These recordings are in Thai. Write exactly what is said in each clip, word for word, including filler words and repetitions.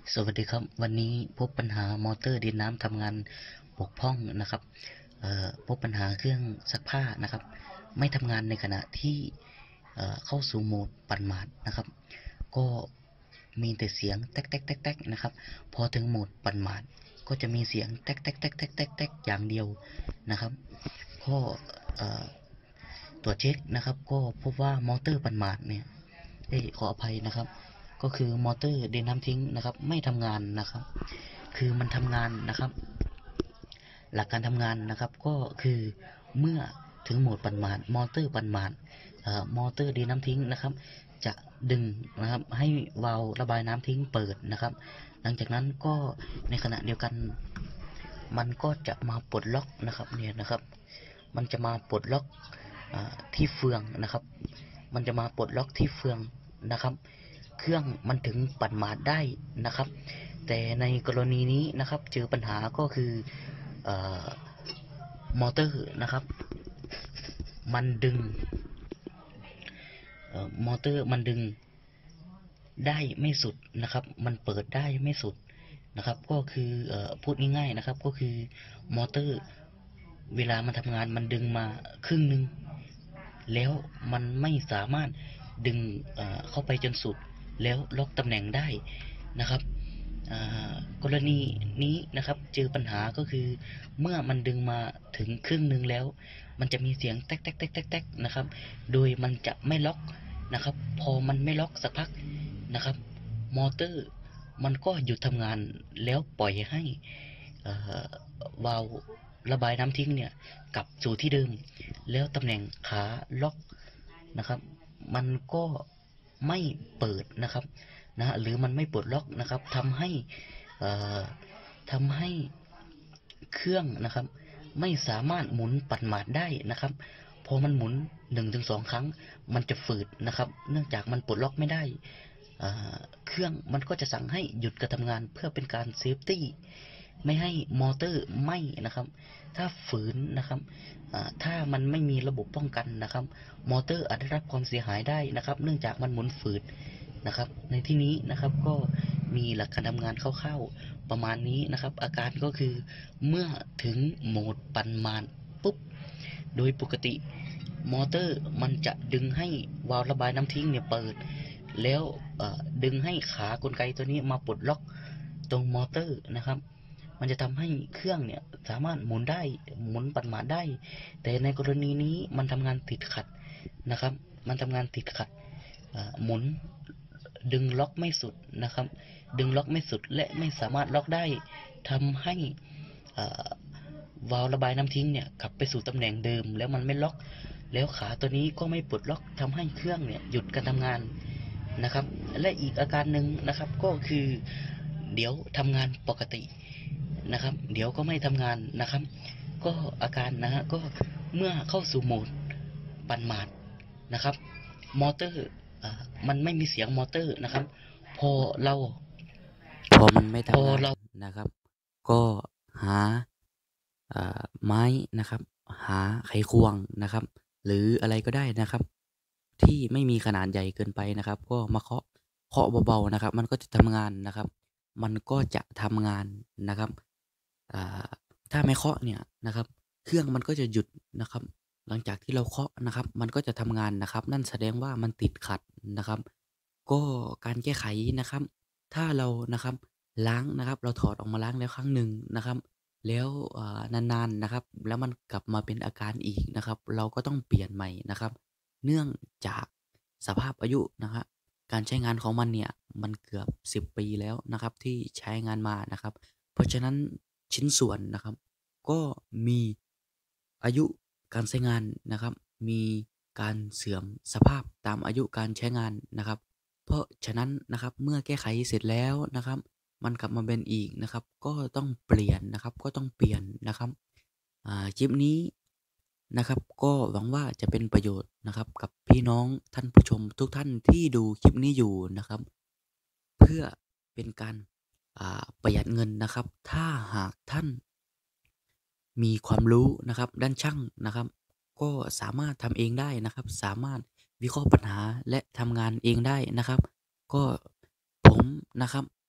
สวัสดีครับวันนี้พบปัญหามอเตอร์ดินน้ำทำงานบกพร่องนะครับพบปัญหาเครื่องซักผ้านะครับไม่ทำงานในขณะที่เข้าสู่โหมดปั่นหมาดนะครับก็มีแต่เสียงแต๊กแต๊กแต๊กแต๊กนะครับพอถึงโหมดปั่นหมาดก็จะมีเสียงแต๊กแต๊กแต๊กแต๊กแต๊กแต๊กอย่างเดียวนะครับก็ตรวจเช็คนะครับก็พบว่ามอเตอร์ปั่นหมาดเนี่ยขออภัยนะครับก็คือมอเตอร์ดินน้ำทิ้งนะครับไม่ทำงานนะครับคือมันทำงานนะครับหลักการทำงานนะครับก็คือเมื่อถึงโหมดปั่นหมาดมอเตอร์ปั่นหมาดมอเตอร์ดินน้ำทิ้งนะครับจะดึงนะครับให้วาล์วระบายน้ำทิ้งเปิดนะครับหลังจากนั้นก็ในขณะเดียวกันมันก็จะมาปลดล็อกนะครับเนี่ยนะครับมันจะมาปลดล็อกที่เฟืองนะครับมันจะมาปลดล็อกที่เฟืองนะครับเครื่องมันถึงปั่นหมาดได้นะครับแต่ในกรณีนี้นะครับเจอปัญหาก็คือเอ่อมอเตอร์นะครับมันดึงเอ่อมอเตอร์มันดึงได้ไม่สุดนะครับมันเปิดได้ไม่สุดนะครับก็คือเอ่อพูดง่ายๆนะครับก็คือมอเตอร์เวลามันทำงานมันดึงมาครึ่งนึงแล้วมันไม่สามารถดึงเอ่อเข้าไปจนสุดแล้วล็อกตำแหน่งได้นะครับกรณีนี้นะครับเจอปัญหาก็คือเมื่อมันดึงมาถึงครึ่งนึงแล้วมันจะมีเสียงแต๊กแต๊กแต๊กแต๊กแต๊กนะครับโดยมันจะไม่ล็อกนะครับพอมันไม่ล็อกสักพักนะครับมอเตอร์มันก็หยุดทำงานแล้วปล่อยให้วาล์วระบายน้ำทิ้งเนี่ยกลับสู่ที่เดิมแล้วตำแหน่งขาล็อกนะครับมันก็ไม่เปิดนะครับนะหรือมันไม่ปลดล็อกนะครับทำให้ทำให้เครื่องนะครับไม่สามารถหมุนปั่นหมาดได้นะครับพอมันหมุน หนึ่งถึงสอง ครั้งมันจะฝืดนะครับเนื่องจากมันปลดล็อกไม่ได้เครื่องมันก็จะสั่งให้หยุดการทำงานเพื่อเป็นการเซฟตี้ไม่ให้มอเตอร์ไหม้นะครับถ้าฝืนนะครับถ้ามันไม่มีระบบป้องกันนะครับมอเตอร์อาจได้รับความเสียหายได้นะครับเนื่องจากมันหมุนฝืดนะครับในที่นี้นะครับก็มีหลักการทำงานคร่าวๆประมาณนี้นะครับอาการก็คือเมื่อถึงโหมดปั่นหมาดปุ๊บโดยปกติมอเตอร์มันจะดึงให้วาล์วระบายน้ำทิ้งเนี่ยเปิดแล้วดึงให้ขากลไกตัวนี้มาปลดล็อกตรงมอเตอร์นะครับมันจะทำให้เครื่องเนี่ยสามารถหมุนได้หมุนปั่นหมาดได้แต่ในกรณีนี้มันทำงานติดขัดนะครับมันทำงานติดขัดหมุนดึงล็อกไม่สุดนะครับดึงล็อกไม่สุดและไม่สามารถล็อกได้ทำให้วาล์วระบายน้ำทิ้งเนี่ยกลับไปสู่ตำแหน่งเดิมแล้วมันไม่ล็อกแล้วขาตัวนี้ก็ไม่ปลดล็อกทำให้เครื่องเนี่ยหยุดการทำงานนะครับและอีกอาการหนึ่งนะครับก็คือเดี๋ยวทำงานปกตินะครับเดี๋ยวก็ไม่ทำงานนะครับก็อาการนะฮะก็เมื่อเข้าสู่โหมดปั่นหมาดนะครับมอเตอร์มันไม่มีเสียงมอเตอร์นะครับพอเราพอมันไม่ทำงานนะครับก็หาไม้นะครับหาไขควงนะครับหรืออะไรก็ได้นะครับที่ไม่มีขนาดใหญ่เกินไปนะครับก็มาเคาะเคาะเบาๆนะครับมันก็จะทำงานนะครับมันก็จะทำงานนะครับถ้าไม่เคาะเนี่ยนะครับเครื่องมันก็จะหยุดนะครับหลังจากที่เราเคาะนะครับมันก็จะทำงานนะครับนั่นแสดงว่ามันติดขัดนะครับก็การแก้ไขนะครับถ้าเรานะครับล้างนะครับเราถอดออกมาล้างแล้วครั้งหนึ่งนะครับแล้วนานๆนะครับแล้วมันกลับมาเป็นอาการอีกนะครับเราก็ต้องเปลี่ยนใหม่นะครับเนื่องจากสภาพอายุนะครับการใช้งานของมันเนี่ยมันเกือบสิบปีแล้วนะครับที่ใช้งานมานะครับเพราะฉะนั้นชิ้นส่วนนะครับก็มีอายุการใช้งานนะครับมีการเสื่อมสภาพตามอายุการใช้งานนะครับเพราะฉะนั้นนะครับเมื่อแก้ไขเสร็จแล้วนะครับมันกลับมาเป็นอีกนะครับก็ต้องเปลี่ยนนะครับก็ต้องเปลี่ยนนะครับคลิปนี้นะครับก็หวังว่าจะเป็นประโยชน์นะครับกับพี่น้องท่านผู้ชมทุกท่านที่ดูคลิปนี้อยู่นะครับเพื่อเป็นการประหยัดเงินนะครับถ้าหากท่านมีความรู้นะครับด้านช่างนะครับก็สามารถทำเองได้นะครับสามารถวิเคราะห์ปัญหาและทำงานเองได้นะครับก็ผมนะครับ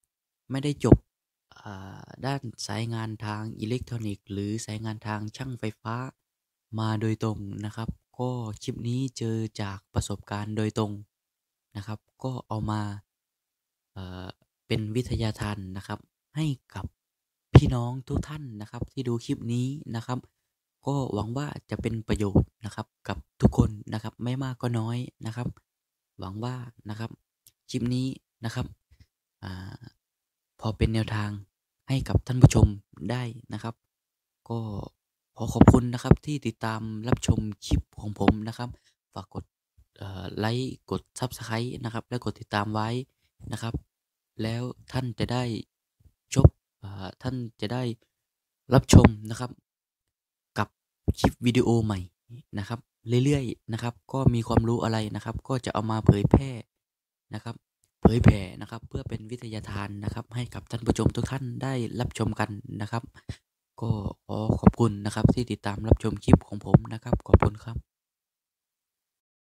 ไม่ได้จบอ่าด้านสายงานทางอิเล็กทรอนิกส์หรือสายงานทางช่างไฟฟ้ามาโดยตรงนะครับ ก็คลิปนี้เจอจากประสบการณ์โดยตรงนะครับ ก็เอามาเอ่อเป็นวิทยาทานนะครับให้กับพี่น้องทุกท่านนะครับที่ดูคลิปนี้นะครับ ก็หวังว่าจะเป็นประโยชน์นะครับกับทุกคนนะครับไม่มากก็น้อยนะครับ หวังว่านะครับคลิปนี้นะครับอ่าพอเป็นแนวทางให้กับท่านผู้ชมได้นะครับ ก็ขอขอบคุณนะครับที่ติดตามรับชมคลิปของผมนะครับฝากกดเอ่อไลค์กด ซับสไครบ์ นะครับและกดติดตามไว้นะครับ แล้วท่านจะได้ชบอ่าท่านจะได้รับชมนะครับกับคลิปวิดีโอใหม่นะครับเรื่อยๆนะครับก็มีความรู้อะไรนะครับก็จะเอามาเผยแพร่นะครับเผยแผ่นะครับเพื่อเป็นวิทยาทานนะครับให้กับท่านผู้ชมทุกท่านได้รับชมกันนะครับก็ขอขอบคุณนะครับที่ติดตามรับชมคลิปของผมนะครับขอบคุณครับ